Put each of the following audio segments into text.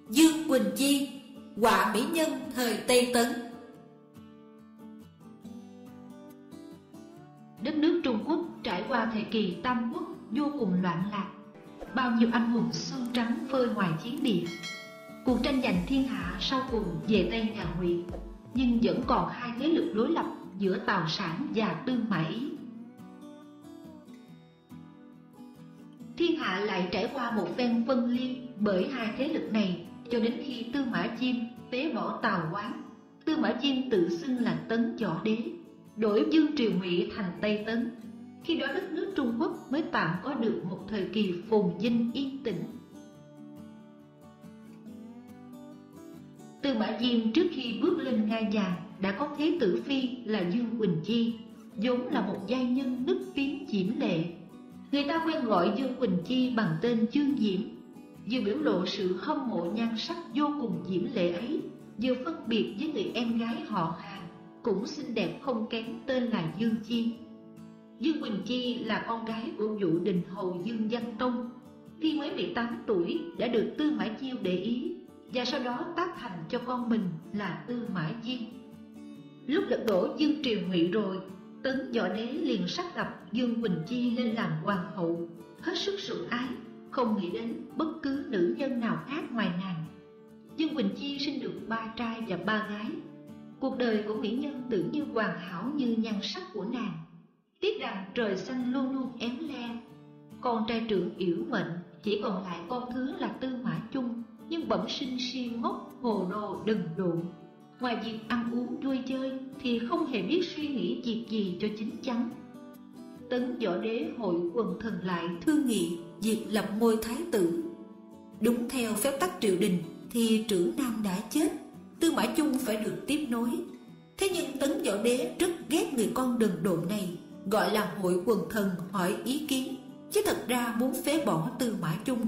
Dương Quỳnh Chi, họa mỹ nhân thời Tây Tấn. Đất nước Trung Quốc trải qua thời kỳ Tam Quốc vô cùng loạn lạc, bao nhiêu anh hùng xương trắng phơi ngoài chiến địa. Cuộc tranh giành thiên hạ sau cùng về tay nhà Ngụy, nhưng vẫn còn hai thế lực đối lập giữa Tào Sản và Tư Mã Ý. Thiên hạ lại trải qua một phen phân liên bởi hai thế lực này, cho đến khi Tư Mã Chiêm phế bỏ Tào Quán. Tư Mã Chiêm tự xưng là Tấn Võ Đế, đổi Dương Triều Ngụy thành Tây Tấn. Khi đó đất nước Trung Quốc mới tạm có được một thời kỳ phồn vinh yên tĩnh. Tư Mã Chiêm trước khi bước lên ngai vàng đã có thế tử phi là Dương Quỳnh Chi, vốn là một giai nhân nức tiếng diễm lệ. Người ta quen gọi Dương Quỳnh Chi bằng tên Dương Diễm, vừa biểu lộ sự hâm mộ nhan sắc vô cùng diễm lệ ấy, vừa phân biệt với người em gái họ Hàn cũng xinh đẹp không kém tên là Dương Chi. Dương Quỳnh Chi là con gái của Vũ Đình Hầu Dương Văn Tông, khi mới 18 tuổi đã được Tư Mã Chiêu để ý, và sau đó tác thành cho con mình là Tư Mã Viên. Lúc lật đổ Dương Triều Ngụy rồi, Tấn Võ Đế liền sắc lập Dương Quỳnh Chi lên làm hoàng hậu, hết sức sủng ái, không nghĩ đến bất cứ nữ nhân nào khác ngoài nàng. Dương Quỳnh Chi sinh được 3 trai và 3 gái. Cuộc đời của mỹ nhân tưởng như hoàn hảo như nhan sắc của nàng. Tiếc rằng trời xanh luôn luôn éo le. Con trai trưởng yểu mệnh, chỉ còn lại con thứ là Tư Mã Chung, nhưng bẩm sinh si ngốc, hồ đồ đần độn. Ngoài việc ăn uống vui chơi thì không hề biết suy nghĩ việc gì cho chính chắn. Tấn Võ Đế hội quần thần lại thương nghị việc lập ngôi thái tử. Đúng theo phép tắc triều đình thì trưởng nam đã chết, Tư Mã Chung phải được tiếp nối. Thế nhưng Tấn Võ Đế rất ghét người con đần độn này, gọi là hội quần thần hỏi ý kiến, chứ thật ra muốn phế bỏ Tư Mã Chung.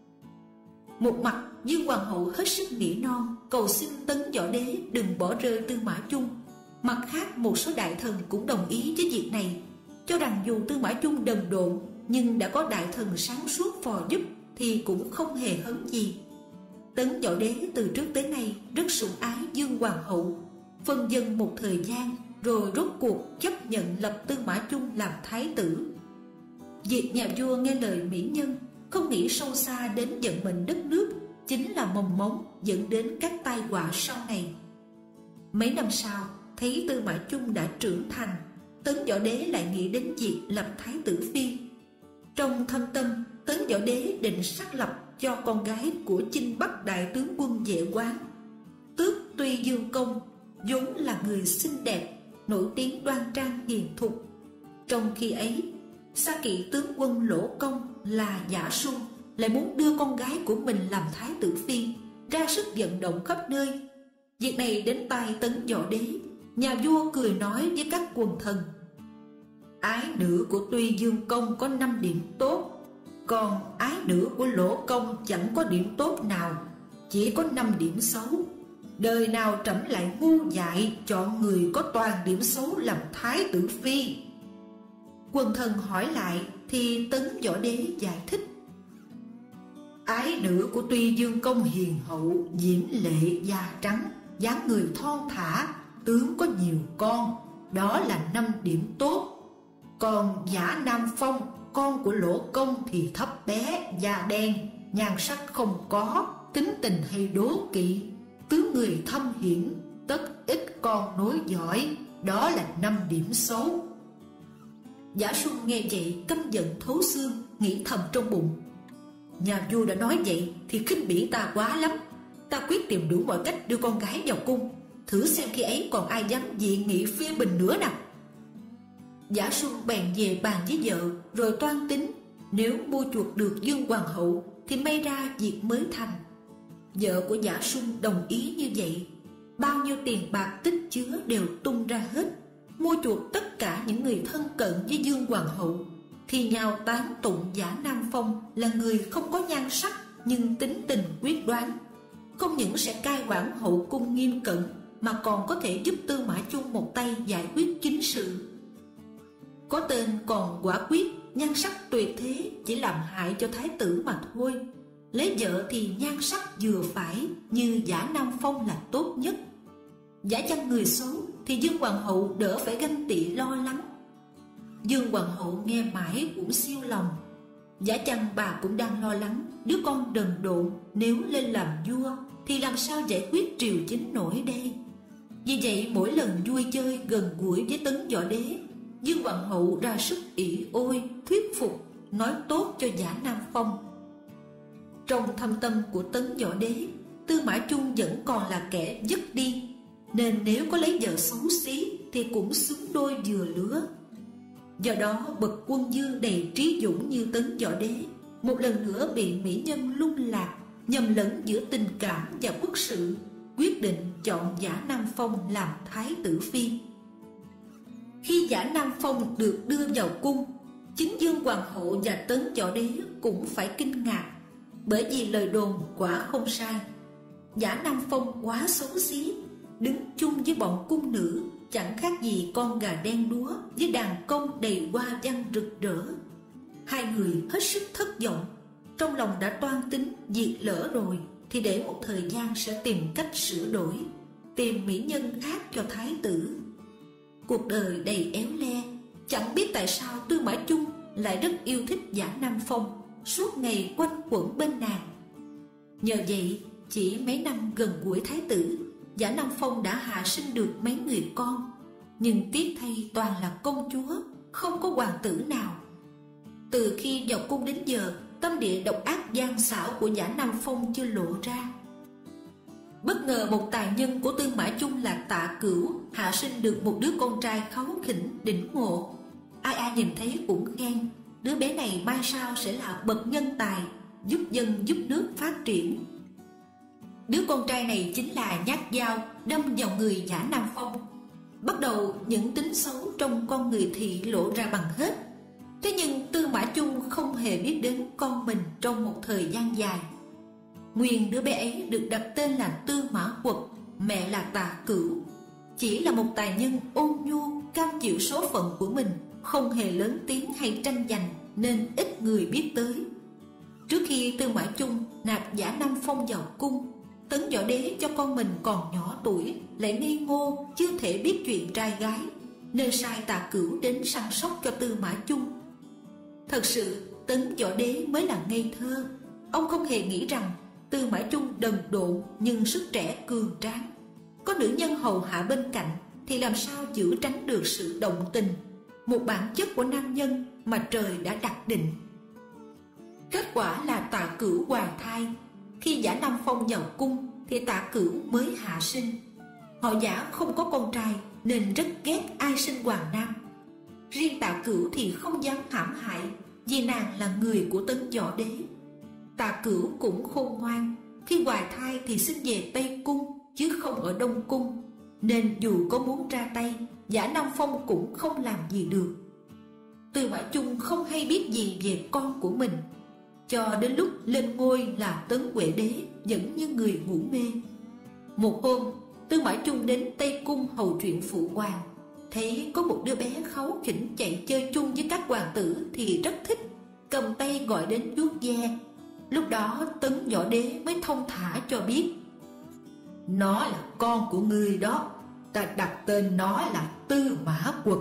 Một mặt Dương Hoàng hậu hết sức nỉ non cầu xin Tấn Võ Đế đừng bỏ rơi Tư Mã Chung. Mặt khác một số đại thần cũng đồng ý với việc này, cho rằng dù Tư Mã Chung đần độn nhưng đã có đại thần sáng suốt phò giúp thì cũng không hề hấn gì. Tấn Võ Đế từ trước tới nay rất sủng ái Dương Hoàng hậu, phân vân một thời gian rồi rốt cuộc chấp nhận lập Tư Mã Chung làm thái tử. Việc nhà vua nghe lời mỹ nhân, không nghĩ sâu xa đến vận mệnh đất nước, chính là mầm mống dẫn đến các tai họa sau này. Mấy năm sau, thấy Tư Mã Chung đã trưởng thành, Tấn Võ Đế lại nghĩ đến việc lập thái tử phi. Trong thâm tâm, Tấn Võ Đế định sắc lập cho con gái của Chinh Bắc đại tướng quân Vệ Quán, tước Tuy Dương Công, vốn là người xinh đẹp, nổi tiếng đoan trang hiền thục. Trong khi ấy, Sa Kỵ tướng quân Lỗ Công là Giả Sung lại muốn đưa con gái của mình làm thái tử phi, ra sức vận động khắp nơi. Việc này đến tai Tấn Võ Đế, nhà vua cười nói với các quần thần: ái nữ của Tuy Dương Công có 5 điểm tốt, còn ái nữ của Lỗ Công chẳng có điểm tốt nào, chỉ có 5 điểm xấu. Đời nào trẫm lại ngu dại chọn người có toàn điểm xấu làm thái tử phi. Quần thần hỏi lại thì Tấn Võ Đế giải thích: ái nữ của Tuy Dương Công hiền hậu, diễm lệ, da trắng, dáng người thon thả, tướng có nhiều con, đó là 5 điểm tốt. Còn Giả Nam Phong, con của Lỗ Công thì thấp bé, da đen, nhan sắc không có, tính tình hay đố kỵ, tướng người thâm hiểm, tất ít con nối giỏi, đó là 5 điểm xấu. Giả Sung nghe vậy căm giận thấu xương, nghĩ thầm trong bụng: nhà vua đã nói vậy thì khinh bỉ ta quá lắm. Ta quyết tìm đủ mọi cách đưa con gái vào cung, thử xem khi ấy còn ai dám dị nghị phê bình nữa nào. Giả Sung bèn về bàn với vợ rồi toan tính, nếu mua chuộc được Dương Hoàng hậu thì may ra việc mới thành. Vợ của Giả Sung đồng ý như vậy, bao nhiêu tiền bạc tích chứa đều tung ra hết, mua chuộc tất cả những người thân cận với Dương Hoàng hậu, thì nhào tán tụng Giả Nam Phong là người không có nhan sắc nhưng tính tình quyết đoán, không những sẽ cai quản hậu cung nghiêm cẩn mà còn có thể giúp Tư Mã Chung một tay giải quyết chính sự. Có tên còn quả quyết, nhan sắc tuyệt thế, chỉ làm hại cho thái tử mà thôi. Lấy vợ thì nhan sắc vừa phải, như Giả Nam Phong là tốt nhất. Giả chăng người xấu thì Dương Hoàng hậu đỡ phải ganh tị lo lắng. Dương Hoàng hậu nghe mãi cũng siêu lòng. Giả chăng bà cũng đang lo lắng đứa con đần độn nếu lên làm vua thì làm sao giải quyết triều chính nổi đây. Vì vậy mỗi lần vui chơi gần gũi với Tấn Võ Đế, Dương Hoàng hậu ra sức ỷ ôi thuyết phục, nói tốt cho Giả Nam Phong. Trong thâm tâm của Tấn Võ Đế, Tư Mã Chung vẫn còn là kẻ dứt đi, nên nếu có lấy vợ xấu xí thì cũng xứng đôi vừa lứa. Do đó bậc quân vương đầy trí dũng như Tấn Võ Đế một lần nữa bị mỹ nhân lung lạc, nhầm lẫn giữa tình cảm và quốc sự, quyết định chọn Giả Nam Phong làm thái tử phi. Khi Giả Nam Phong được đưa vào cung, chính Dương Hoàng hậu và Tấn Võ Đế cũng phải kinh ngạc, bởi vì lời đồn quả không sai. Giả Nam Phong quá xấu xí, đứng chung với bọn cung nữ chẳng khác gì con gà đen đúa với đàn công đầy hoa văn rực rỡ. Hai người hết sức thất vọng, trong lòng đã toan tính việc lỡ rồi thì để một thời gian sẽ tìm cách sửa đổi, tìm mỹ nhân khác cho thái tử. Cuộc đời đầy éo le, chẳng biết tại sao Tư Mã Chung lại rất yêu thích Giả Nam Phong, suốt ngày quanh quẩn bên nàng. Nhờ vậy, chỉ mấy năm gần gũi thái tử, Giả Nam Phong đã hạ sinh được mấy người con, nhưng tiếc thay toàn là công chúa, không có hoàng tử nào. Từ khi vào cung đến giờ, tâm địa độc ác gian xảo của Giả Nam Phong chưa lộ ra. Bất ngờ một tài nhân của Tư Mã Chung là Tạ Cửu hạ sinh được một đứa con trai kháu khỉnh đỉnh ngộ. Ai ai nhìn thấy cũng khen đứa bé này mai sau sẽ là bậc nhân tài, giúp dân giúp nước phát triển. Đứa con trai này chính là nhát dao đâm vào người Giả Nam Phong. Bắt đầu những tính xấu trong con người thị lộ ra bằng hết. Thế nhưng Tư Mã Chung không hề biết đến con mình trong một thời gian dài. Nguyên đứa bé ấy được đặt tên là Tư Mã Quật, mẹ là Tạ Cửu. Chỉ là một tài nhân ôn nhu, cam chịu số phận của mình, không hề lớn tiếng hay tranh giành nên ít người biết tới. Trước khi Tư Mã Chung nạp Giả Nam Phong vào cung, Tấn Võ Đế cho con mình còn nhỏ tuổi, lại ngây ngô, chưa thể biết chuyện trai gái, nên sai Tạ Cửu đến săn sóc cho Tư Mã Chung. Thật sự Tấn Võ Đế mới là ngây thơ. Ông không hề nghĩ rằng Tư Mã Chung đần độn nhưng sức trẻ cường tráng, có nữ nhân hầu hạ bên cạnh thì làm sao giữ tránh được sự động tình, một bản chất của nam nhân mà trời đã đặt định. Kết quả là Tạ Cửu hoài thai. Khi Giả Nam Phong vào cung thì Tạ Cửu mới hạ sinh. Họ Giả không có con trai nên rất ghét ai sinh hoàng nam. Riêng Tạ Cửu thì không dám hãm hại, vì nàng là người của Tấn Võ Đế. Tạ Cửu cũng khôn ngoan, khi hoài thai thì sinh về Tây Cung chứ không ở Đông Cung, nên dù có muốn ra tay, Giả Nam Phong cũng không làm gì được. Tư Mã Chung không hay biết gì về con của mình, cho đến lúc lên ngôi là Tấn Huệ Đế vẫn như người ngủ mê. Một hôm, Tư Mã Chung đến Tây Cung hầu chuyện phụ hoàng, thấy có một đứa bé kháu khỉnh chạy chơi chung với các hoàng tử thì rất thích, cầm tay gọi đến vuốt ve. Lúc đó Tấn Võ Đế mới thông thả cho biết: nó là con của ngươi đó, ta đặt tên nó là Tư Mã Quật.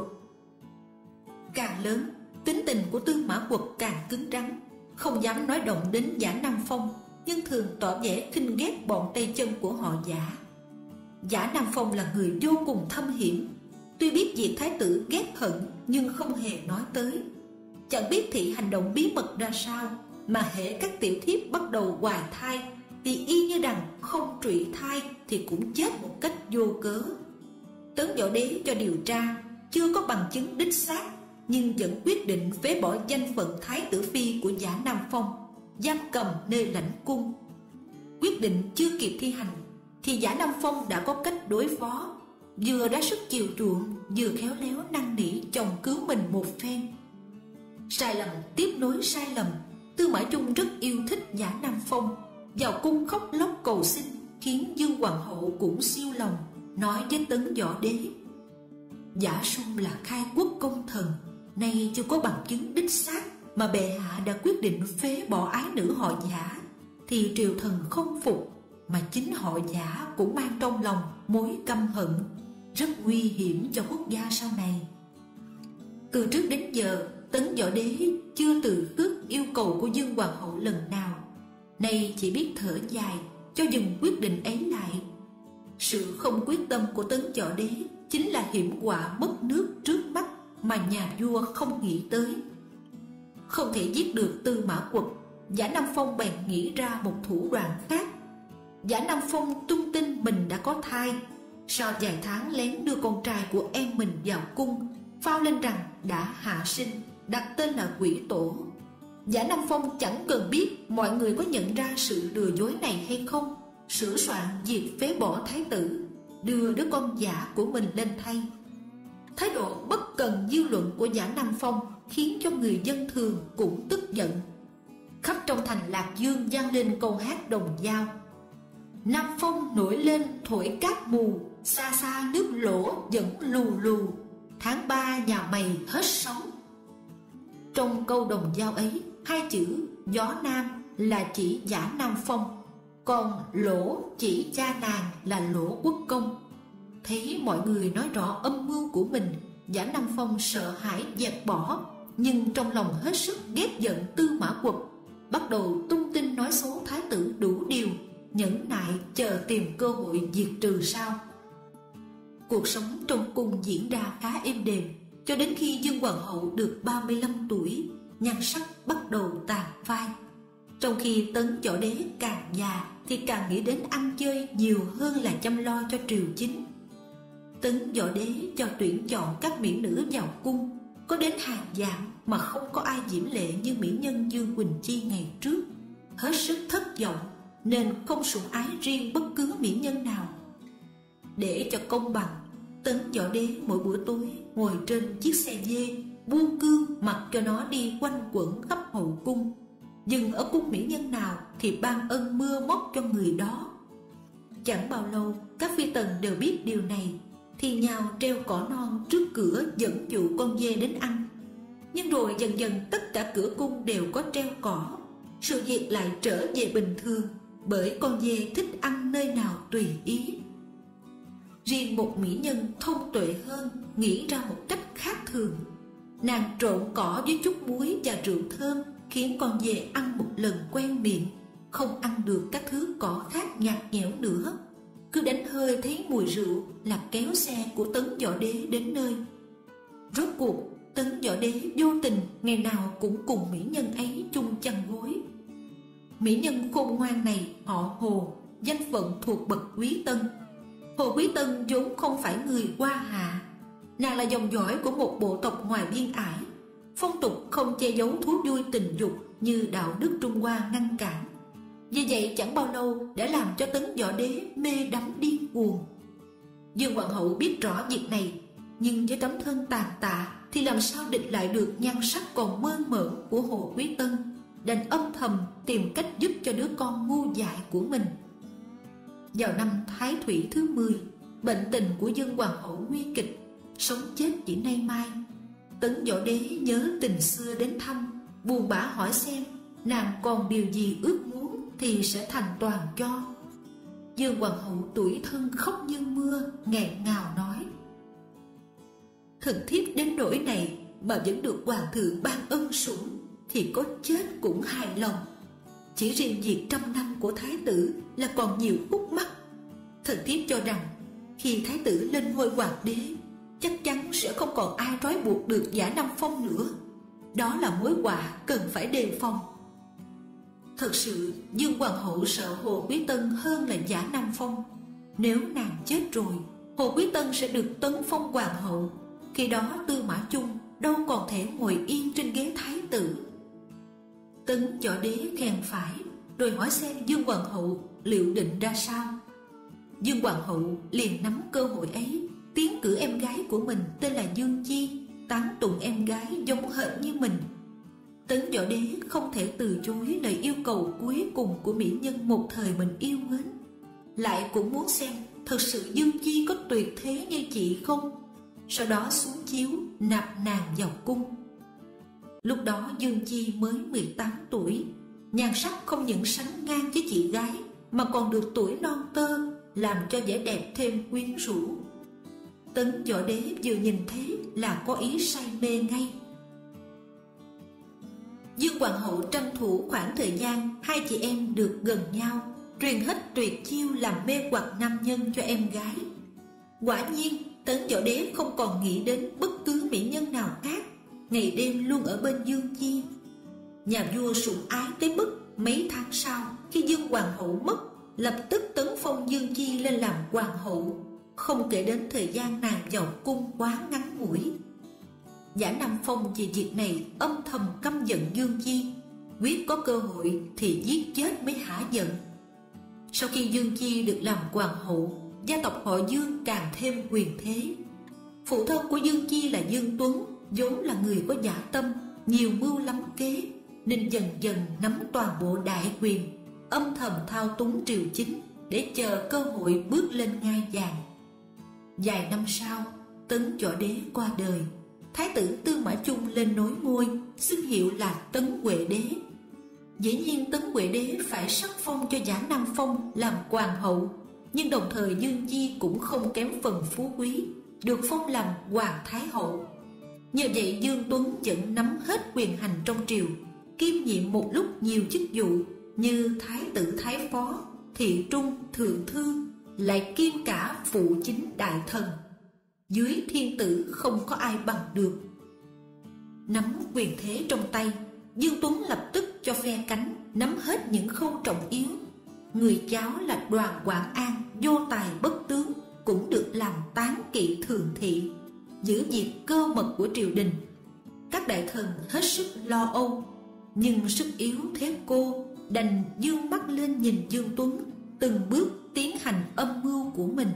Càng lớn, tính tình của Tư Mã Quật càng cứng rắn, không dám nói động đến Giả Nam Phong, nhưng thường tỏ vẻ khinh ghét bọn tay chân của họ Giả. Giả Nam Phong là người vô cùng thâm hiểm, tuy biết việc thái tử ghét hận nhưng không hề nói tới. Chẳng biết thị hành động bí mật ra sao, mà hễ các tiểu thiếp bắt đầu hoài thai thì y như đằng không trụy thai thì cũng chết một cách vô cớ. Tấn Võ Đế cho điều tra, chưa có bằng chứng đích xác, nhưng vẫn quyết định phế bỏ danh phận thái tử phi của Giả Nam Phong, giam cầm nơi lãnh cung. Quyết định chưa kịp thi hành thì Giả Nam Phong đã có cách đối phó, vừa đã sức chiều chuộng, vừa khéo léo năn nỉ chồng cứu mình một phen. Sai lầm tiếp nối sai lầm, Tư Mã Chung rất yêu thích Giả Nam Phong, vào cung khóc lóc cầu xin, khiến Dương Hoàng hậu cũng siêu lòng, nói với Tấn Võ Đế: Giả Sung là khai quốc công thần, nay chưa có bằng chứng đích xác mà bệ hạ đã quyết định phế bỏ ái nữ họ Giả, thì triều thần không phục, mà chính họ Giả cũng mang trong lòng mối căm hận, rất nguy hiểm cho quốc gia sau này. Từ trước đến giờ, Tấn Võ Đế chưa từ khước yêu cầu của Dương Hoàng hậu lần nào, nay chỉ biết thở dài cho dừng quyết định ấy lại. Sự không quyết tâm của Tấn Võ Đế chính là hiểm họa mất nước trước mắt mà nhà vua không nghĩ tới. Không thể giết được Tư Mã Quật, Giả Nam Phong bèn nghĩ ra một thủ đoạn khác. Giả Nam Phong tung tin mình đã có thai, sau vài tháng lén đưa con trai của em mình vào cung, phao lên rằng đã hạ sinh, đặt tên là Quỷ Tổ. Giả Nam Phong chẳng cần biết mọi người có nhận ra sự lừa dối này hay không, sửa soạn việc phế bỏ thái tử, đưa đứa con giả của mình lên thay. Thái độ bất cần dư luận của Giả Nam Phong khiến cho người dân thường cũng tức giận. Khắp trong thành Lạc Dương vang lên câu hát đồng dao: Nam Phong nổi lên thổi cát mù, xa xa nước lỗ vẫn lù lù, tháng 3 nhà mày hết sống. Trong câu đồng dao ấy, hai chữ gió nam là chỉ Giả Nam Phong, còn lỗ chỉ cha nàng là Lỗ Quốc Công. Thấy mọi người nói rõ âm mưu của mình, Giả Nam Phong sợ hãi dẹp bỏ, nhưng trong lòng hết sức ghét giận Tư Mã Quật, bắt đầu tung tin nói xấu thái tử đủ điều, nhẫn nại chờ tìm cơ hội diệt trừ sau. Cuộc sống trong cung diễn ra khá êm đềm, cho đến khi Dương Hoàng hậu được 35 tuổi, nhan sắc bắt đầu tàn phai. Trong khi Tấn Võ Đế càng già thì càng nghĩ đến ăn chơi nhiều hơn là chăm lo cho triều chính. Tấn Võ Đế cho tuyển chọn các mỹ nữ vào cung, có đến hàng vạn mà không có ai diễm lệ như mỹ nhân Dương Quỳnh Chi ngày trước. Hết sức thất vọng nên không sủng ái riêng bất cứ mỹ nhân nào. Để cho công bằng, Tấn Võ Đế mỗi bữa tối ngồi trên chiếc xe dê, buông cương mặc cho nó đi quanh quẩn khắp hậu cung, dừng ở cung mỹ nhân nào thì ban ân mưa móc cho người đó. Chẳng bao lâu các phi tần đều biết điều này, thì nhào treo cỏ non trước cửa dẫn dụ con dê đến ăn. Nhưng rồi dần dần tất cả cửa cung đều có treo cỏ, sự việc lại trở về bình thường, bởi con dê thích ăn nơi nào tùy ý. Riêng một mỹ nhân thông tuệ hơn nghĩ ra một cách khác thường. Nàng trộn cỏ với chút muối và rượu thơm, khiến con dê ăn một lần quen miệng, không ăn được các thứ cỏ khác nhạt nhẽo nữa. Cứ đánh hơi thấy mùi rượu là kéo xe của Tấn Võ Đế đến nơi. Rốt cuộc Tấn Võ Đế vô tình ngày nào cũng cùng mỹ nhân ấy chung chăn gối. Mỹ nhân khôn ngoan này họ Hồ, danh phận thuộc bậc Quý Tân. Hồ Quý Tân vốn không phải người Hoa Hạ, nàng là dòng dõi của một bộ tộc ngoài biên ải, phong tục không che giấu thú vui tình dục như đạo đức Trung Hoa ngăn cản. Vì vậy chẳng bao lâu đã làm cho Tấn Võ Đế mê đắm điên cuồng. Dương Hoàng hậu biết rõ việc này, nhưng với tấm thân tàn tạ thì làm sao địch lại được nhan sắc còn mơn mởn của Hồ Quý Tân, đành âm thầm tìm cách giúp cho đứa con ngu dại của mình. Vào năm Thái Thủy thứ 10, bệnh tình của Dương Hoàng hậu nguy kịch, sống chết chỉ nay mai. Tấn Võ Đế nhớ tình xưa đến thăm, buồn bã hỏi xem nàng còn điều gì ước muốn thì sẽ thành toàn cho. Dương Hoàng hậu tủi thân khóc như mưa, nghẹn ngào nói: Thần thiếp đến nỗi này mà vẫn được hoàng thượng ban ân sủng, thì có chết cũng hài lòng. Chỉ riêng việc 100 năm của thái tử là còn nhiều khúc mắc. Thần thiếp cho rằng khi thái tử lên ngôi hoàng đế, chắc chắn sẽ không còn ai trói buộc được Giả Nam Phong nữa. Đó là mối họa cần phải đề phòng. Thật sự Dương Hoàng hậu sợ Hồ Quý Tân hơn là Giả Nam Phong. Nếu nàng chết rồi, Hồ Quý Tân sẽ được tấn phong hoàng hậu. Khi đó Tư Mã Chung đâu còn thể ngồi yên trên ghế thái tử. Tấn Võ Đế khen phải, rồi hỏi xem Dương Hoàng hậu liệu định ra sao. Dương Hoàng hậu liền nắm cơ hội ấy, tiến cử em gái của mình tên là Dương Chi, tán tụng em gái giống hệt như mình. Tấn Võ Đế không thể từ chối lời yêu cầu cuối cùng của mỹ nhân một thời mình yêu mến, lại cũng muốn xem thật sự Dương Chi có tuyệt thế như chị không, sau đó xuống chiếu nạp nàng vào cung. Lúc đó Dương Chi mới 18 tuổi, nhan sắc không những sánh ngang với chị gái mà còn được tuổi non tơ, làm cho vẻ đẹp thêm quyến rũ. Tấn Võ Đế vừa nhìn thế là có ý say mê ngay. Dương Hoàng hậu tranh thủ khoảng thời gian hai chị em được gần nhau, truyền hết tuyệt chiêu làm mê hoặc nam nhân cho em gái. Quả nhiên Tấn Võ Đế không còn nghĩ đến bất cứ mỹ nhân nào khác, ngày đêm luôn ở bên Dương Chi. Nhà vua sủng ái tới mức mấy tháng sau, khi Dương Hoàng hậu mất, lập tức tấn phong Dương Chi lên làm hoàng hậu, không kể đến thời gian nàng vào cung quá ngắn ngủi. Giả Nam Phong về việc này âm thầm căm giận Dương Chi, quyết có cơ hội thì giết chết mới hả giận. Sau khi Dương Chi được làm hoàng hậu, gia tộc họ Dương càng thêm quyền thế. Phụ thân của Dương Chi là Dương Tuấn vốn là người có dã tâm, nhiều mưu lắm kế, nên dần dần nắm toàn bộ đại quyền, âm thầm thao túng triều chính để chờ cơ hội bước lên ngai vàng. Vài năm sau, Tấn Võ Đế qua đời, Thái tử Tư Mã Chung lên nối ngôi, xưng hiệu là Tấn Huệ Đế. Dĩ nhiên Tấn Huệ Đế phải sắc phong cho Giả Nam Phong làm hoàng hậu, nhưng đồng thời Dương Chi cũng không kém phần phú quý, được phong làm hoàng thái hậu. Nhờ vậy Dương Tuấn vẫn nắm hết quyền hành trong triều, kiêm nhiệm một lúc nhiều chức vụ như thái tử thái phó, thị trung, thượng thư, lại kiêm cả phụ chính đại thần. Dưới thiên tử không có ai bằng được. Nắm quyền thế trong tay, Dương Tuấn lập tức cho phe cánh nắm hết những khâu trọng yếu. Người cháu là Đoàn Quảng An, vô tài bất tướng, cũng được làm tán kỵ thường thị, giữ việc cơ mật của triều đình. Các đại thần hết sức lo âu, nhưng sức yếu thế cô, đành dương mắt lên nhìn Dương Tuấn từng bước tiến hành âm mưu của mình.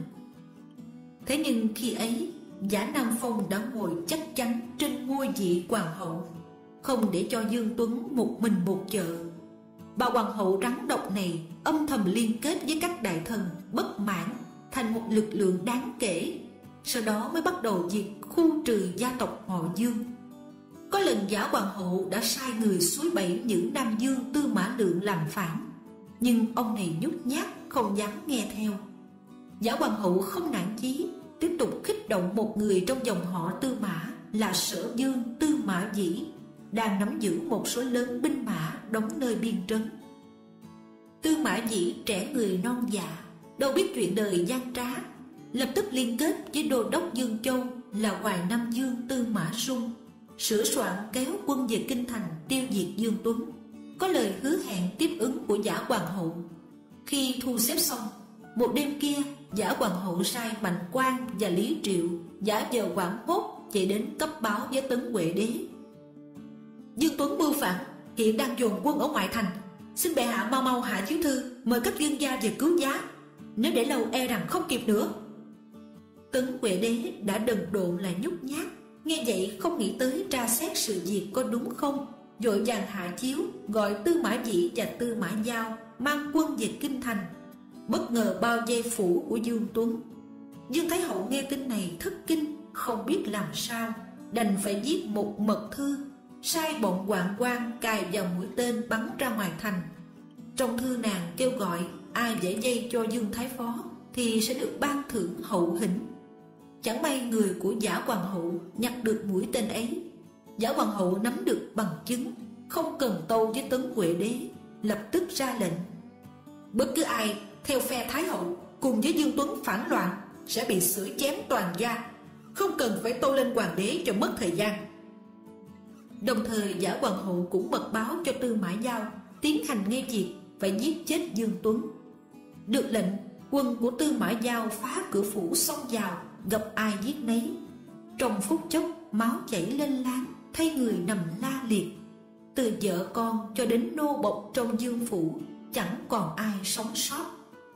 Thế nhưng khi ấy, Giả Nam Phong đã ngồi chắc chắn trên ngôi vị hoàng hậu, không để cho Dương Tuấn một mình một chợ. Bà hoàng hậu rắn độc này âm thầm liên kết với các đại thần bất mãn thành một lực lượng đáng kể, sau đó mới bắt đầu việc khu trừ gia tộc họ Dương. Có lần Giả hoàng hậu đã sai người xúi bẫy những Nam Dương Tư Mã Lượng làm phản, nhưng ông này nhút nhát không dám nghe theo. Giả hoàng hậu không nản chí, tiếp tục khích động một người trong dòng họ Tư Mã là Sở Dương Tư Mã Dĩ, đang nắm giữ một số lớn binh mã đóng nơi biên trấn. Tư Mã Dĩ trẻ người non dạ, đâu biết chuyện đời gian trá, lập tức liên kết với đô đốc Dương Châu là Hoài Nam Dương Tư Mã Sung, sửa soạn kéo quân về kinh thành tiêu diệt Dương Tuấn, có lời hứa hẹn tiếp ứng của Giả hoàng hậu. Khi thu xếp xong, một đêm kia, Giả hoàng hậu sai Mạnh Quang và Lý Triệu giả vờ hoảng hốt chạy đến cấp báo với Tấn Huệ Đế. Dương Tuấn mưu phản, hiện đang dồn quân ở ngoại thành, xin bệ hạ mau mau hạ chiếu thư mời các dương gia về cứu giá, nếu để lâu e rằng không kịp nữa. Tấn Huệ Đế đã đần độn lại nhút nhát, nghe vậy không nghĩ tới tra xét sự việc có đúng không, vội vàng hạ chiếu gọi Tư Mã Dĩ và Tư Mã Giao mang quân về kinh thành, bất ngờ bao vây phủ của Dương Tuấn. Dương Thái hậu nghe tin này thất kinh, không biết làm sao, đành phải viết một mật thư, sai bọn hoạn quan cài vào mũi tên bắn ra ngoài thành. Trong thư nàng kêu gọi ai dễ dây cho Dương Thái phó thì sẽ được ban thưởng hậu hĩnh. Chẳng may người của Giả hoàng hậu nhặt được mũi tên ấy. Giả hoàng hậu nắm được bằng chứng, không cần tâu với Tấn Huệ Đế, lập tức ra lệnh: bất cứ ai theo phe Thái hậu cùng với Dương Tuấn phản loạn sẽ bị xử chém toàn gia, không cần phải tâu lên hoàng đế cho mất thời gian. Đồng thời Giả hoàng hậu cũng mật báo cho Tư Mã Giao tiến hành ngay việc phải giết chết Dương Tuấn. Được lệnh, quân của Tư Mã Giao phá cửa phủ xông vào, gặp ai giết nấy. Trong phút chốc máu chảy lên láng, thay người nằm la liệt. Từ vợ con cho đến nô bộc trong Dương phủ, chẳng còn ai sống sót.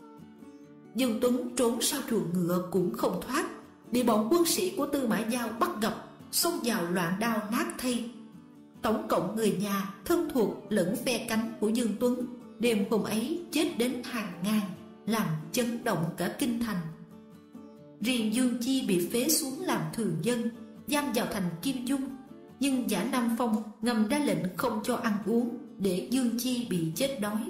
Dương Tuấn trốn sau chuồng ngựa cũng không thoát, bị bọn quân sĩ của Tư Mã Giao bắt gặp, xông vào loạn đao nát thây. Tổng cộng người nhà, thân thuộc lẫn phe cánh của Dương Tuấn đêm hôm ấy chết đến hàng ngàn, làm chấn động cả kinh thành. Riêng Dương Chi bị phế xuống làm thường dân, giam vào thành Kim Dung, nhưng Giả Nam Phong ngầm ra lệnh không cho ăn uống, để Dương Chi bị chết đói.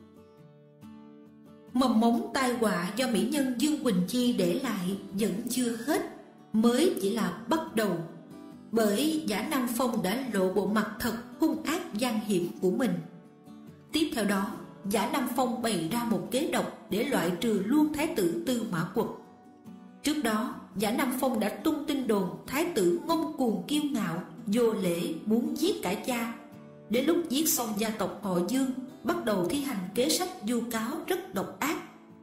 Mầm mống tai họa do mỹ nhân Dương Quỳnh Chi để lại vẫn chưa hết, mới chỉ là bắt đầu. Bởi Giả Nam Phong đã lộ bộ mặt thật hung ác gian hiểm của mình. Tiếp theo đó, Giả Nam Phong bày ra một kế độc để loại trừ luôn thái tử Tư Mã Quật. Trước đó, Giả Nam Phong đã tung tin đồn thái tử ngông cuồng kiêu ngạo, vô lễ, muốn giết cả cha. Đến lúc giết xong gia tộc họ Dương, bắt đầu thi hành kế sách vu cáo rất độc ác.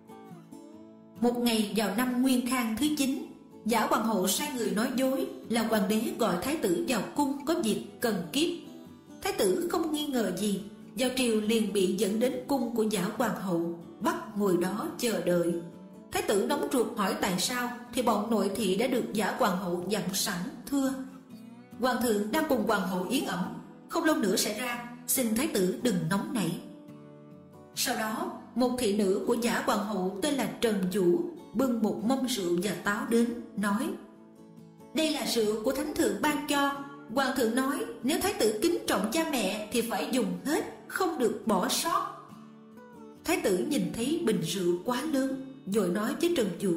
Một ngày vào năm Nguyên Khang thứ 9, Giả Hoàng hậu sai người nói dối là hoàng đế gọi thái tử vào cung có việc cần kiếp. Thái tử không nghi ngờ gì, vào triều liền bị dẫn đến cung của Giả Hoàng hậu, bắt ngồi đó chờ đợi. Thái tử nóng ruột hỏi tại sao, thì bọn nội thị đã được Giả Hoàng hậu dặn sẵn thưa: hoàng thượng đang cùng hoàng hậu yến ẩm, không lâu nữa sẽ ra, xin thái tử đừng nóng nảy. Sau đó, một thị nữ của Giả Hoàng hậu tên là Trần Vũ bưng một mâm rượu và táo đến, nói: đây là rượu của thánh thượng ban cho. Hoàng thượng nói nếu thái tử kính trọng cha mẹ thì phải dùng hết, không được bỏ sót. Thái tử nhìn thấy bình rượu quá lớn, rồi nói với Trần Vũ: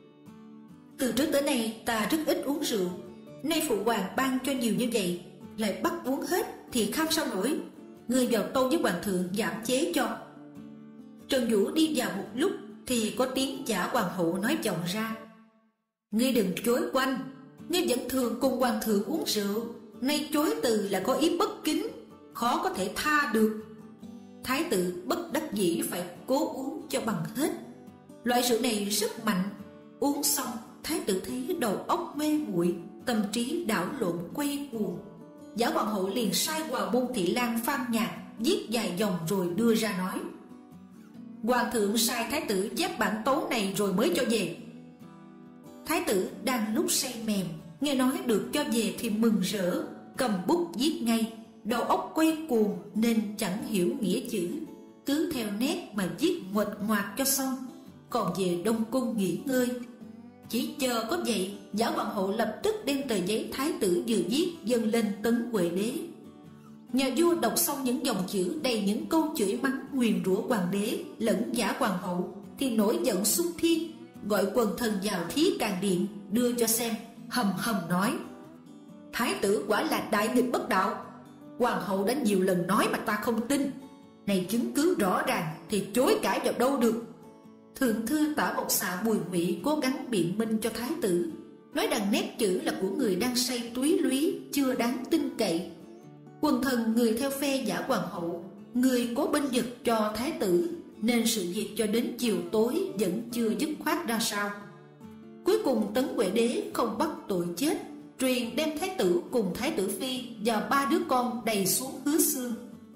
từ trước tới nay ta rất ít uống rượu, nay phụ hoàng ban cho nhiều như vậy, lại bắt uống hết thì kham sao nổi. Ngươi vào tâu với hoàng thượng giảm chế cho. Trần Vũ đi vào một lúc thì có tiếng Giả Hoàng hậu nói vọng ra: ngươi đừng chối quanh, ngươi vẫn thường cùng hoàng thượng uống rượu, nay chối từ là có ý bất kính, khó có thể tha được. Thái tử bất đắc dĩ phải cố uống cho bằng hết. Loại rượu này rất mạnh, uống xong thái tử thấy đầu óc mê muội, tâm trí đảo lộn quay cuồng. Giả Hoàng hậu liền sai Hoàng môn thị lang Phan Nhạc viết vài dòng rồi đưa ra nói: hoàng thượng sai thái tử chép bản tấu này rồi mới cho về. Thái tử đang lúc say mềm, nghe nói được cho về thì mừng rỡ, cầm bút viết ngay. Đầu óc quay cuồng nên chẳng hiểu nghĩa chữ, cứ theo nét mà viết nguệch ngoạc cho xong, còn về Đông Cung nghỉ ngơi. Chỉ chờ có vậy, Giả Hoàng hậu lập tức đem tờ giấy thái tử vừa viết dâng lên Tấn Huệ đế. Nhà vua đọc xong những dòng chữ đầy những câu chửi mắng nguyền rủa hoàng đế lẫn Giả Hoàng hậu thì nổi giận xung thiên, gọi quần thần vào Thí Càng Điện đưa cho xem, hầm hầm nói: thái tử quả là đại nghịch bất đạo. Hoàng hậu đã nhiều lần nói mà ta không tin, này chứng cứ rõ ràng thì chối cãi vào đâu được. Thượng thư Tả Mộc Xạ Bùi Ngụy cố gắng biện minh cho thái tử, nói rằng nét chữ là của người đang say túy lúy, chưa đáng tin cậy. Quần thần người theo phe Giả Hoàng hậu, người cố bênh vực cho thái tử, nên sự việc cho đến chiều tối vẫn chưa dứt khoát ra sao. Cuối cùng Tấn Huệ đế không bắt tội chết, truyền đem thái tử cùng thái tử phi và 3 đứa con đầy xuống Hứa Xương.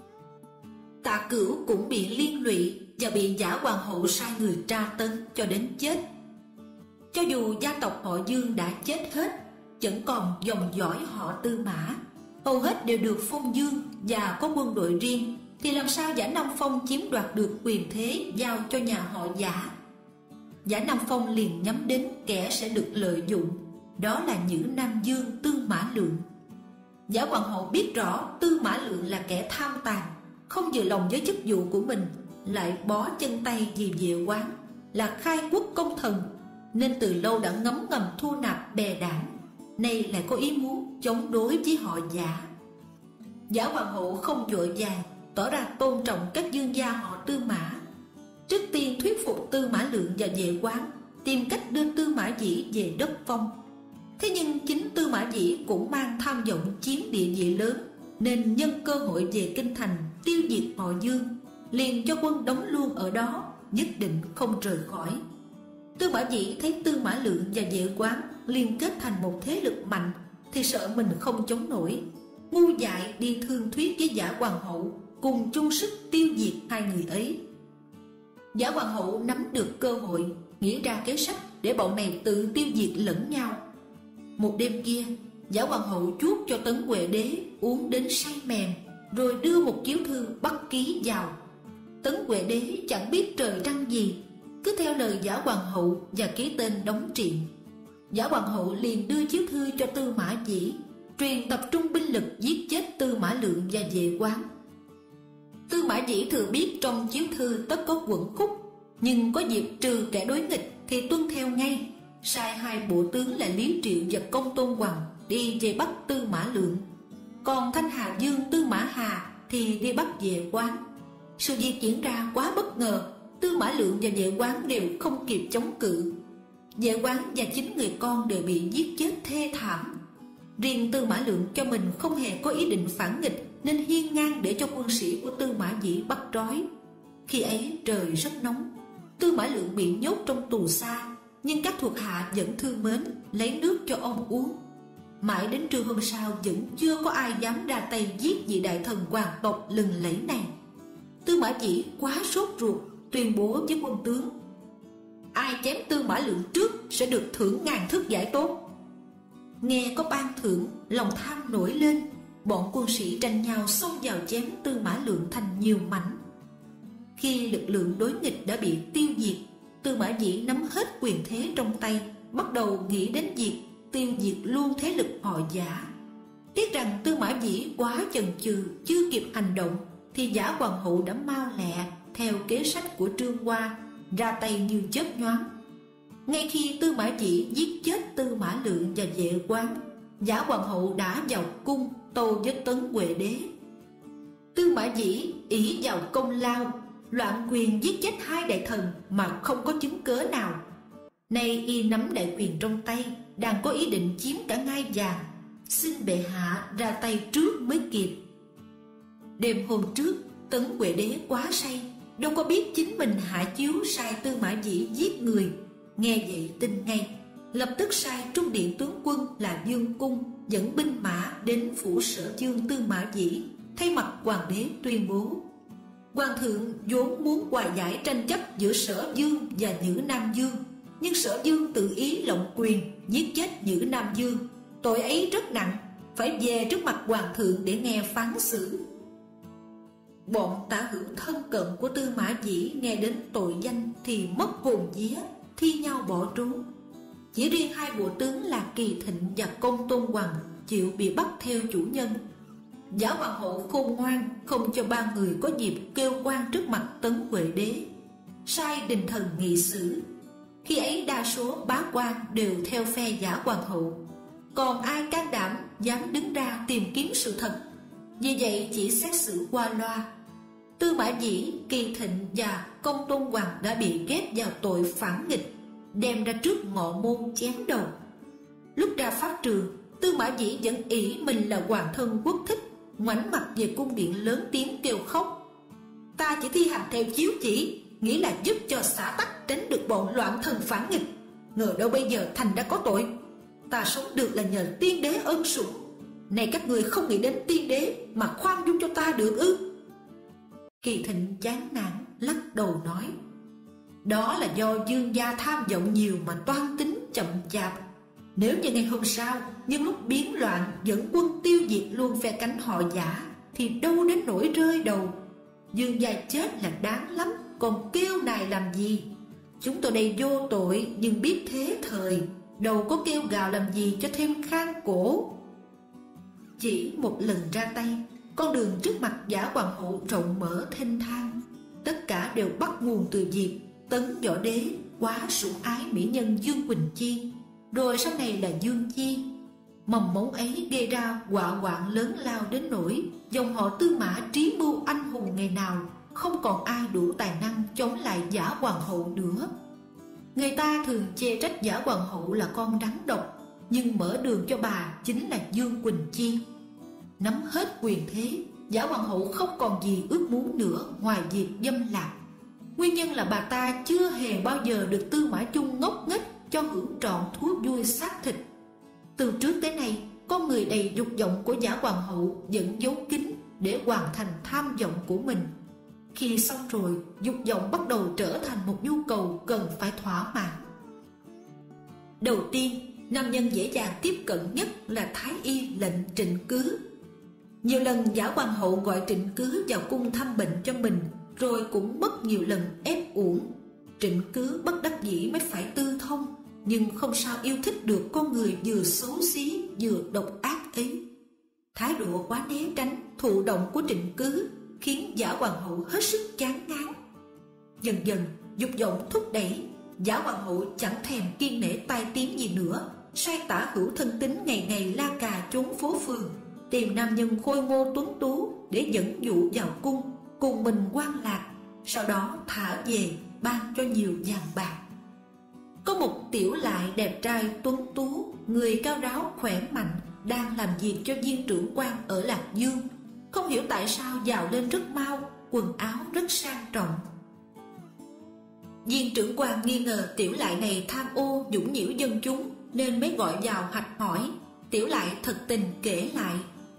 Tạ Cửu cũng bị liên lụy và bị Giả Hoàng hậu sai người tra tấn cho đến chết. Cho dù gia tộc họ Dương đã chết hết, vẫn còn dòng dõi họ Tư Mã, hầu hết đều được phong dương và có quân đội riêng, thì làm sao Giả Nam Phong chiếm đoạt được quyền thế giao cho nhà họ Giả? Giả Nam Phong liền nhắm đến kẻ sẽ được lợi dụng, đó là Nhữ Nam Dương Tư Mã Lượng. Giả Hoàng hậu biết rõ Tư Mã Lượng là kẻ tham tàn, không vừa lòng với chức vụ của mình, lại bó chân tay vì Vệ Quán, là khai quốc công thần, nên từ lâu đã ngấm ngầm thu nạp bè đảng, nay lại có ý muốn chống đối với họ Giả. Giả Hoàng hậu không vội vàng, tỏ ra tôn trọng các dương gia họ Tư Mã. Trước tiên thuyết phục Tư Mã Lượng và Vệ Quán tìm cách đưa Tư Mã Dĩ về đất Phong. Thế nhưng chính Tư Mã Dĩ cũng mang tham vọng chiếm địa vị lớn, nên nhân cơ hội về kinh thành tiêu diệt họ Dương, liền cho quân đóng luôn ở đó, nhất định không rời khỏi. Tư Mã Dĩ thấy Tư Mã Lượng và Vệ Quán liên kết thành một thế lực mạnh thì sợ mình không chống nổi, ngu dại đi thương thuyết với Giả Hoàng hậu cùng chung sức tiêu diệt hai người ấy. Giả Hoàng hậu nắm được cơ hội, nghĩ ra kế sách để bọn này tự tiêu diệt lẫn nhau. Một đêm kia, Giả Hoàng hậu chuốc cho Tấn Huệ đế uống đến say mềm, rồi đưa một chiếu thư bắt ký vào. Tấn Huệ đế chẳng biết trời trăng gì, cứ theo lời Giả Hoàng hậu và ký tên đóng triện. Giả Hoàng hậu liền đưa chiếu thư cho Tư Mã Dĩ, truyền tập trung binh lực giết chết Tư Mã Lượng và Vệ Quán. Tư Mã Dĩ thừa biết trong chiếu thư tất có quận khúc, nhưng có dịp trừ kẻ đối nghịch thì tuân theo ngay, sai hai bộ tướng là Lý Triệu và Công Tôn Hoằng đi về bắt Tư Mã Lượng, còn Thanh Hà Dương Tư Mã Hà thì đi bắt Vệ Quán. Sự việc diễn ra quá bất ngờ, Tư Mã Lượng và Vệ Quán đều không kịp chống cự. Vệ Quán và 9 người con đều bị giết chết thê thảm. Riêng Tư Mã Lượng cho mình không hề có ý định phản nghịch, nên hiên ngang để cho quân sĩ của Tư Mã Dĩ bắt trói. Khi ấy trời rất nóng, Tư Mã Lượng bị nhốt trong tù xa, nhưng các thuộc hạ vẫn thương mến, lấy nước cho ông uống. Mãi đến trưa hôm sau vẫn chưa có ai dám ra tay giết vị đại thần hoàng tộc lừng lẫy này. Tư Mã Dĩ quá sốt ruột, tuyên bố với quân tướng: ai chém Tư Mã Lượng trước sẽ được thưởng 1000 thước giải tốt. Nghe có ban thưởng, lòng tham nổi lên, bọn quân sĩ tranh nhau xông vào chém Tư Mã Lượng thành nhiều mảnh. Khi lực lượng đối nghịch đã bị tiêu diệt, Tư Mã Dĩ nắm hết quyền thế trong tay, bắt đầu nghĩ đến việc tiêu diệt luôn thế lực họ Giả. Tiếc rằng Tư Mã Dĩ quá chần chừ, chưa kịp hành động thì Giả Hoàng hậu đã mau lẹ theo kế sách của Trương Hoa, ra tay như chớp nhoáng. Ngay khi Tư Mã Dĩ giết chết Tư Mã Lượng và Vệ Quán, Giả Hoàng hậu đã vào cung tâu với Tấn Huệ đế. Tư Mã Dĩ ỷ vào công lao, loạn quyền giết chết 2 đại thần mà không có chứng cớ nào. Nay y nắm đại quyền trong tay, đang có ý định chiếm cả ngai vàng, xin bệ hạ ra tay trước mới kịp. Đêm hôm trước, Tấn Huệ đế quá say, đâu có biết chính mình hạ chiếu sai Tư Mã Dĩ giết người. Nghe vậy tin ngay, lập tức sai trung điện tướng quân là Dương Cung dẫn binh mã đến phủ Sở Dương Tư Mã Dĩ, thay mặt hoàng đế tuyên bố: hoàng thượng vốn muốn hòa giải tranh chấp giữa Sở Dương và Nhữ Nam Dương, nhưng Sở Dương tự ý lộng quyền giết chết Nhữ Nam Dương, tội ấy rất nặng, phải về trước mặt hoàng thượng để nghe phán xử. Bọn tả hữu thân cận của Tư Mã Dĩ nghe đến tội danh thì mất hồn vía, thi nhau bỏ trốn. Chỉ riêng 2 bộ tướng là Kỳ Thịnh và Công Tôn Hoằng chịu bị bắt theo chủ nhân. Giả Hoàng hậu khôn ngoan, không cho 3 người có dịp kêu oan trước mặt Tấn Huệ đế, sai đình thần nghị xử. Khi ấy đa số bá quan đều theo phe Giả Hoàng hậu, còn ai can đảm dám đứng ra tìm kiếm sự thật. Vì vậy chỉ xét xử qua loa. Tư Mã Dĩ, Kỳ Thịnh và Công Tôn Hoằng đã bị ghép vào tội phản nghịch, đem ra trước ngọ môn chém đầu. Lúc ra pháp trường, Tư Mã Dĩ vẫn ỷ mình là hoàng thân quốc thích, ngoảnh mặt về cung điện lớn tiếng kêu khóc: ta chỉ thi hành theo chiếu chỉ, nghĩ là giúp cho xã tắc tránh được bọn loạn thần phản nghịch, ngờ đâu bây giờ thành đã có tội. Ta sống được là nhờ tiên đế ân sủng, này các người không nghĩ đến tiên đế mà khoan dung cho ta được ư? Kỳ Thịnh chán nản lắc đầu nói: đó là do Dương gia tham vọng nhiều mà toan tính chậm chạp. Nếu như ngày hôm sau nhân lúc biến loạn dẫn quân tiêu diệt luôn phe cánh họ Giả thì đâu đến nỗi rơi đầu. Dương gia chết là đáng lắm, còn kêu nài làm gì? Chúng tôi đây vô tội nhưng biết thế thời, đâu có kêu gào làm gì cho thêm khang cổ. Chỉ một lần ra tay, con đường trước mặt Giả Hoàng hậu rộng mở thênh thang. Tất cả đều bắt nguồn từ việc Tấn Võ đế quá sủng ái mỹ nhân Dương Quỳnh Chi, rồi sau này là Dương Chi. Mầm mống ấy gây ra họa hoạn lớn lao đến nỗi dòng họ Tư Mã trí mưu anh hùng ngày nào không còn ai đủ tài năng chống lại Giả Hoàng hậu nữa. Người ta thường chê trách Giả Hoàng hậu là con rắn độc, nhưng mở đường cho bà chính là Dương Quỳnh Chi. Nắm hết quyền thế, Giả Hoàng hậu không còn gì ước muốn nữa ngoài việc dâm lạc. Nguyên nhân là bà ta chưa hề bao giờ được Tư Mã Chung ngốc nghếch cho hưởng trọn thú vui xác thịt. Từ trước tới nay, con người đầy dục vọng của Giả Hoàng hậu vẫn giấu kín để hoàn thành tham vọng của mình. Khi xong rồi, dục vọng bắt đầu trở thành một nhu cầu cần phải thỏa mãn. Đầu tiên, nam nhân dễ dàng tiếp cận nhất là Thái y lệnh Trịnh Cứ. Nhiều lần Giả Hoàng hậu gọi Trịnh Cứ vào cung thăm bệnh cho mình, rồi cũng mất nhiều lần ép uổng. Trịnh Cứ bất đắc dĩ mới phải tư thông, nhưng không sao yêu thích được con người vừa xấu xí vừa độc ác ấy. Thái độ quá né tránh, thụ động của Trịnh Cứ khiến giả hoàng hậu hết sức chán ngán. Dần dần dục vọng thúc đẩy, giả hoàng hậu chẳng thèm kiêng nể tai tiếng gì nữa, sai tả hữu thân tín ngày ngày la cà trốn phố phường, tìm nam nhân khôi ngô tuấn tú để dẫn dụ vào cung, cùng mình quan lạc, sau đó thả về ban cho nhiều vàng bạc. Có một tiểu lại đẹp trai tuấn tú, người cao ráo khỏe mạnh, đang làm việc cho viên trưởng quan ở Lạc Dương. Không hiểu tại sao giàu lên rất mau, quần áo rất sang trọng. Viên trưởng quan nghi ngờ tiểu lại này tham ô nhũng nhiễu dân chúng, nên mới gọi vào hạch hỏi. Tiểu lại thật tình kể lại: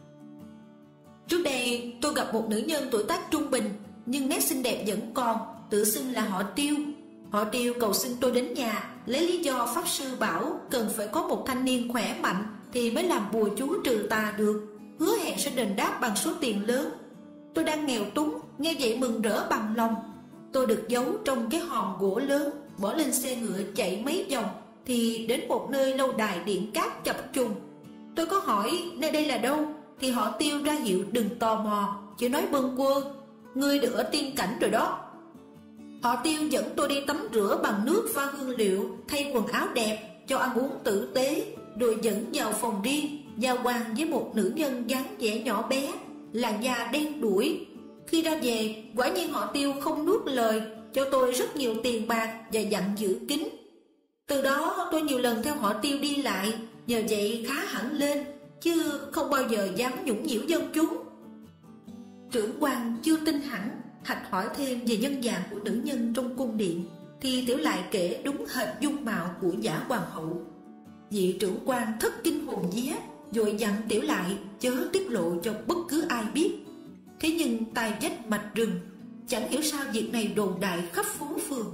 trước đây tôi gặp một nữ nhân tuổi tác trung bình, nhưng nét xinh đẹp vẫn còn, tự xưng là họ Tiêu. Họ Tiêu cầu xin tôi đến nhà, lấy lý do pháp sư bảo cần phải có một thanh niên khỏe mạnh thì mới làm bùa chú trừ tà được, hứa hẹn sẽ đền đáp bằng số tiền lớn. Tôi đang nghèo túng, nghe vậy mừng rỡ bằng lòng. Tôi được giấu trong cái hòm gỗ lớn, bỏ lên xe ngựa chạy mấy vòng thì đến một nơi lâu đài điện cát chập trùng. Tôi có hỏi nơi đây là đâu thì họ Tiêu ra hiệu đừng tò mò, chỉ nói bâng quơ: ngươi được ở tiên cảnh rồi đó. Họ Tiêu dẫn tôi đi tắm rửa bằng nước pha hương liệu, thay quần áo đẹp, cho ăn uống tử tế, rồi dẫn vào phòng riêng, giao quan với một nữ nhân dáng vẻ nhỏ bé, làn da đen đuổi. Khi ra về, quả nhiên họ Tiêu không nuốt lời, cho tôi rất nhiều tiền bạc và dặn giữ kín. Từ đó tôi nhiều lần theo họ Tiêu đi lại, nhờ vậy khá hẳn lên, chứ không bao giờ dám nhũng nhiễu dân chúng. Trưởng quan chưa tin hẳn, hạch hỏi thêm về nhân dạng của nữ nhân trong cung điện, thì tiểu lại kể đúng hệt dung mạo của giả hoàng hậu. Vị trưởng quan thất kinh hồn vía, vội dặn tiểu lại chớ tiết lộ cho bất cứ ai biết. Thế nhưng tai vách mạch rừng, chẳng hiểu sao việc này đồn đại khắp phố phường.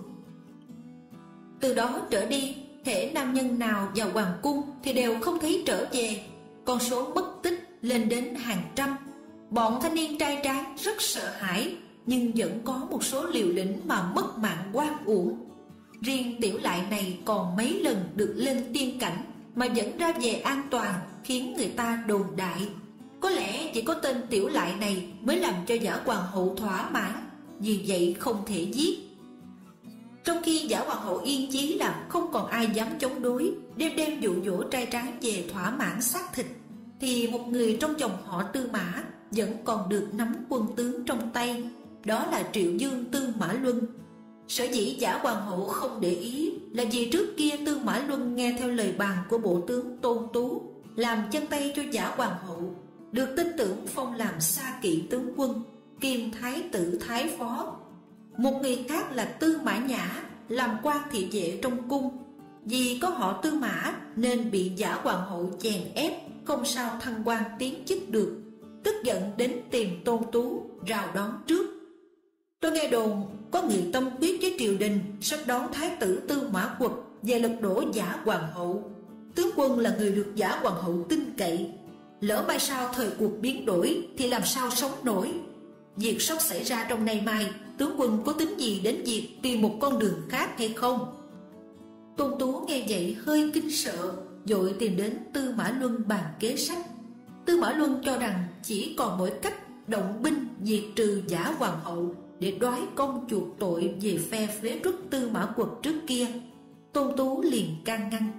Từ đó trở đi, hễ nam nhân nào vào hoàng cung thì đều không thấy trở về, con số mất tích lên đến hàng trăm. Bọn thanh niên trai tráng rất sợ hãi, nhưng vẫn có một số liều lĩnh mà mất mạng oan uổng. Riêng tiểu lại này còn mấy lần được lên tiên cảnh mà vẫn ra về an toàn, khiến người ta đồn đại. Có lẽ chỉ có tên tiểu lại này mới làm cho giả hoàng hậu thỏa mãn, vì vậy không thể giết. Trong khi giả hoàng hậu yên chí làm không còn ai dám chống đối, đêm đêm dụ dỗ trai tráng về thỏa mãn xác thịt, thì một người trong dòng họ Tư Mã vẫn còn được nắm quân tướng trong tay, đó là Triệu Dương Tư Mã Luân. Sở dĩ giả hoàng hậu không để ý là vì trước kia Tư Mã Luân nghe theo lời bàn của bộ tướng Tôn Tú, làm chân tay cho giả hoàng hậu, được tin tưởng phong làm Sa Kỵ tướng quân, kiêm thái tử thái phó. Một người khác là Tư Mã Nhã làm quan thị vệ trong cung, vì có họ Tư Mã nên bị giả hoàng hậu chèn ép, không sao thăng quan tiến chức được, tức giận đến tìm Tôn Tú rào đón trước. Tôi nghe đồn có người tâm quyết với triều đình sắp đón thái tử Tư Mã Quật về lật đổ giả hoàng hậu. Tướng quân là người được giả hoàng hậu tin cậy, lỡ mai sau thời cuộc biến đổi thì làm sao sống nổi. Việc sắp xảy ra trong nay mai, tướng quân có tính gì đến việc tìm một con đường khác hay không? Tôn Tú nghe vậy hơi kinh sợ, vội tìm đến Tư Mã Luân bàn kế sách. Tư Mã Luân cho rằng chỉ còn mỗi cách động binh diệt trừ giả hoàng hậu để đoái công chuộc tội về phe phế truất Tư Mã Quật trước kia. Tôn Tú liền can ngăn: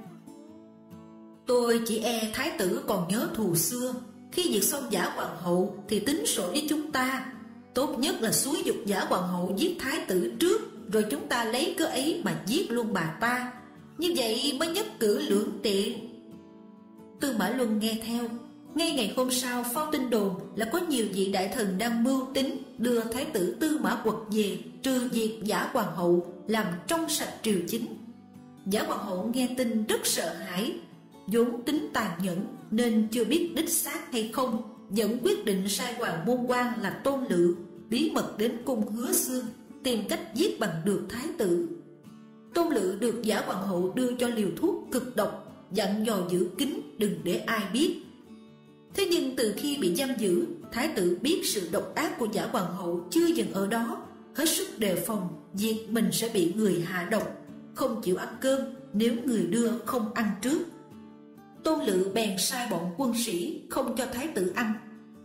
tôi chỉ e thái tử còn nhớ thù xưa, khi diệt xong giả hoàng hậu thì tính sổ với chúng ta. Tốt nhất là xúi giục giả hoàng hậu giết thái tử trước, rồi chúng ta lấy cớ ấy mà giết luôn bà ta, như vậy mới nhất cử lưỡng tiện. Tư Mã Luân nghe theo. Ngay ngày hôm sau phao tin đồn là có nhiều vị đại thần đang mưu tính đưa thái tử Tư Mã Quật về trừ diệt giả hoàng hậu, làm trong sạch triều chính. Giả hoàng hậu nghe tin rất sợ hãi, vốn tính tàn nhẫn nên chưa biết đích xác hay không, vẫn quyết định sai hoàng môn quan là Tôn Lự bí mật đến cung Hứa Xương, tìm cách giết bằng được thái tử. Tôn Lự được giả hoàng hậu đưa cho liều thuốc cực độc, dặn dò giữ kín đừng để ai biết. Thế nhưng từ khi bị giam giữ, thái tử biết sự độc ác của giả hoàng hậu chưa dừng ở đó, hết sức đề phòng việc mình sẽ bị người hạ độc, không chịu ăn cơm nếu người đưa không ăn trước. Tôn Lự bèn sai bọn quân sĩ không cho thái tử ăn,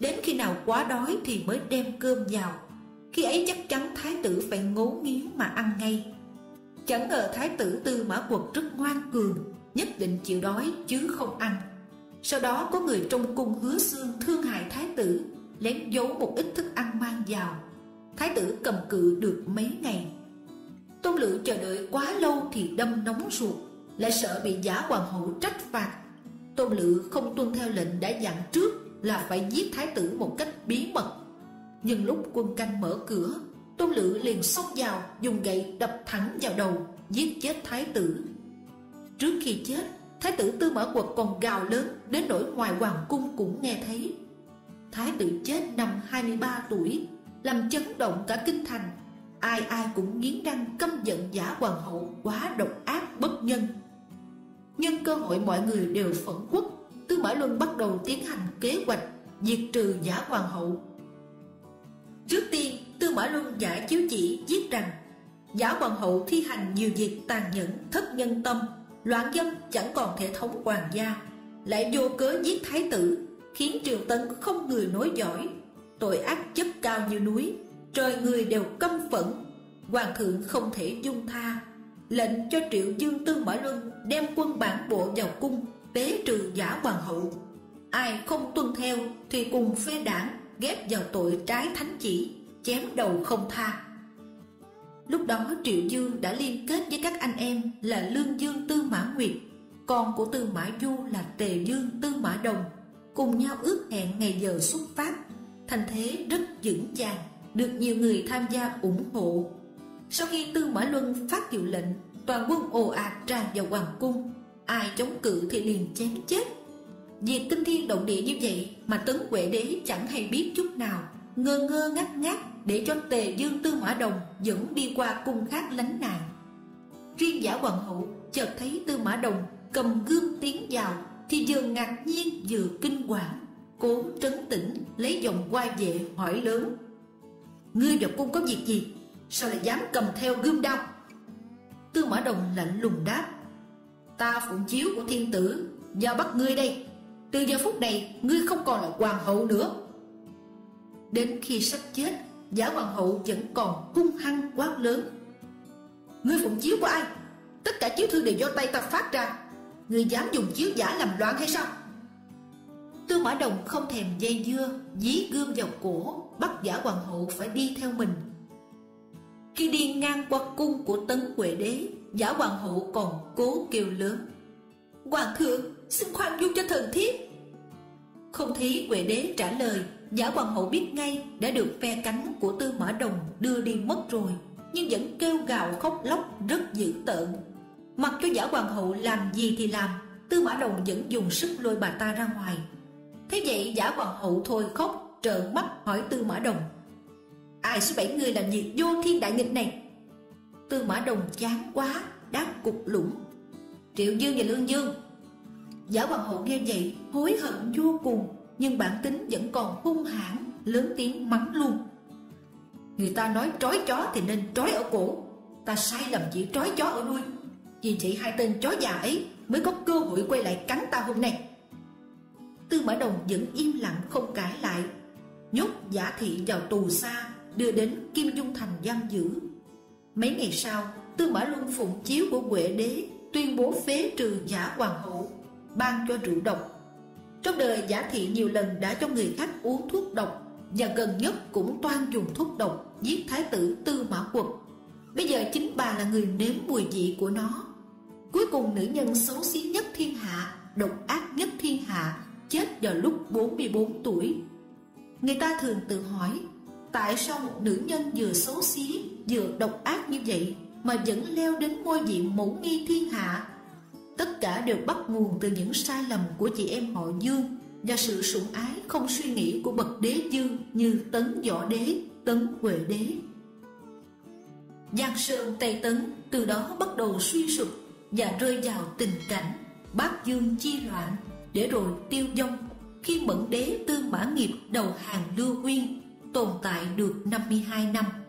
đến khi nào quá đói thì mới đem cơm vào. Khi ấy chắc chắn thái tử phải ngấu nghiến mà ăn ngay. Chẳng ngờ thái tử Tư Mã Quật rất ngoan cường, nhất định chịu đói chứ không ăn. Sau đó có người trong cung Hứa Xương thương hại thái tử, lén giấu một ít thức ăn mang vào. Thái tử cầm cự được mấy ngày. Tôn Lự chờ đợi quá lâu thì đâm nóng ruột, lại sợ bị Giả Hoàng hậu trách phạt. Tôn Lự không tuân theo lệnh đã dặn trước là phải giết thái tử một cách bí mật. Nhưng lúc quân canh mở cửa, Tôn Lự liền xông vào, dùng gậy đập thẳng vào đầu, giết chết thái tử. Trước khi chết, thái tử Tư Mã Quật còn gào lớn đến nỗi ngoài hoàng cung cũng nghe thấy. Thái tử chết năm 23 tuổi, làm chấn động cả kinh thành. Ai ai cũng nghiến răng căm giận Giả Hoàng hậu quá độc ác bất nhân. Nhân cơ hội mọi người đều phẫn uất, Tư Mã Luân bắt đầu tiến hành kế hoạch diệt trừ Giả Hoàng hậu. Trước tiên, Tư Mã Luân giải chiếu chỉ viết rằng Giả Hoàng hậu thi hành nhiều việc tàn nhẫn, thất nhân tâm, loạn dâm, chẳng còn thể thống hoàng gia, lại vô cớ giết thái tử, khiến triều tấn không người nối dõi. Tội ác chất cao như núi, trời người đều căm phẫn, hoàng thượng không thể dung tha. Lệnh cho Triệu Dương Tư Mã Luân đem quân bản bộ vào cung tế trừ Giả Hoàng hậu. Ai không tuân theo thì cùng phê đảng ghép vào tội trái thánh chỉ, chém đầu không tha. Lúc đó Triệu Dương đã liên kết với các anh em là Lương Dương Tư Mã Nguyệt, con của Tư Mã Du là Tề Dương Tư Mã Đồng, cùng nhau ước hẹn ngày giờ xuất phát. Thành thế rất vững vàng, được nhiều người tham gia ủng hộ. Sau khi Tư Mã Luân phát hiệu lệnh, toàn quân ồ ạt tràn vào hoàng cung, ai chống cự thì liền chém chết. Việc kinh thiên động địa như vậy mà Tấn Huệ Đế chẳng hay biết chút nào, ngơ ngơ ngác ngác để cho Tề Dương Tư Mã Đồng dẫn đi qua cung khác lánh nạn. Riêng Giả Hoàng hậu chợt thấy Tư Mã Đồng cầm gươm tiến vào thì vừa ngạc nhiên vừa kinh hoàng, cố trấn tĩnh, lấy giọng oai vệ hỏi lớn: "Ngươi vào cung có việc gì? Sao lại dám cầm theo gươm đao?" Tư Mã Đồng lạnh lùng đáp: "Ta phụng chiếu của thiên tử, giao bắt ngươi đây. Từ giờ phút này ngươi không còn là hoàng hậu nữa." Đến khi sắp chết, Giả Hoàng hậu vẫn còn hung hăng quát lớn: "Ngươi phụng chiếu của ai? Tất cả chiếu thư đều do tay ta phát ra. Ngươi dám dùng chiếu giả làm loạn hay sao?" Tư Mã Đồng không thèm dây dưa, dí gươm vào cổ, bắt Giả Hoàng hậu phải đi theo mình. Khi đi ngang qua cung của Tấn Huệ Đế, Giả Hoàng hậu còn cố kêu lớn: "Hoàng thượng, xin khoan dung cho thần thiếp." Không thấy Huệ Đế trả lời, Giả Hoàng hậu biết ngay đã được phe cánh của Tư Mã Đồng đưa đi mất rồi, nhưng vẫn kêu gào khóc lóc rất dữ tợn. Mặc cho Giả Hoàng hậu làm gì thì làm, Tư Mã Đồng vẫn dùng sức lôi bà ta ra ngoài. Thế vậy Giả Hoàng hậu thôi khóc, trợn mắt hỏi Tư Mã Đồng: "Ai số 7 người làm việc vô thiên đại nghịch này?" Tư Mã Đồng chán quá, đáp cục lũng: "Triệu Dương và Lương Dương." Giả Hoàng hậu nghe vậy hối hận vô cùng, nhưng bản tính vẫn còn hung hãn, lớn tiếng mắng luôn: "Người ta nói trói chó thì nên trói ở cổ, ta sai lầm chỉ trói chó ở đuôi. Vì vậy hai tên chó già ấy mới có cơ hội quay lại cắn ta hôm nay." Tư Mã Đồng vẫn im lặng không cãi lại, nhốt Giả Thị vào tù xa, đưa đến Kim Dung Thành giam giữ. Mấy ngày sau, Tư Mã Luân phụng chiếu của Huệ Đế tuyên bố phế trừ Giả Hoàng hậu, ban cho rượu độc. Trong đời Giả Thị nhiều lần đã cho người khác uống thuốc độc, và gần nhất cũng toan dùng thuốc độc giết thái tử Tư Mã Quật. Bây giờ chính bà là người nếm mùi vị của nó. Cuối cùng nữ nhân xấu xí nhất thiên hạ, độc ác nhất thiên hạ, chết vào lúc 44 tuổi. Người ta thường tự hỏi, tại sao một nữ nhân vừa xấu xí vừa độc ác như vậy mà vẫn leo đến ngôi vị mẫu nghi thiên hạ? Tất cả đều bắt nguồn từ những sai lầm của chị em họ Dương và sự sủng ái không suy nghĩ của bậc đế dương như Tấn Võ Đế, Tấn Huệ Đế. Giang Sơn Tây Tấn từ đó bắt đầu suy sụp và rơi vào tình cảnh Bát Dương chi loạn, để rồi tiêu vong khi Mẫn Đế Tư Mã Nghiệp đầu hàng Lưu Huyên, tồn tại được 52 năm.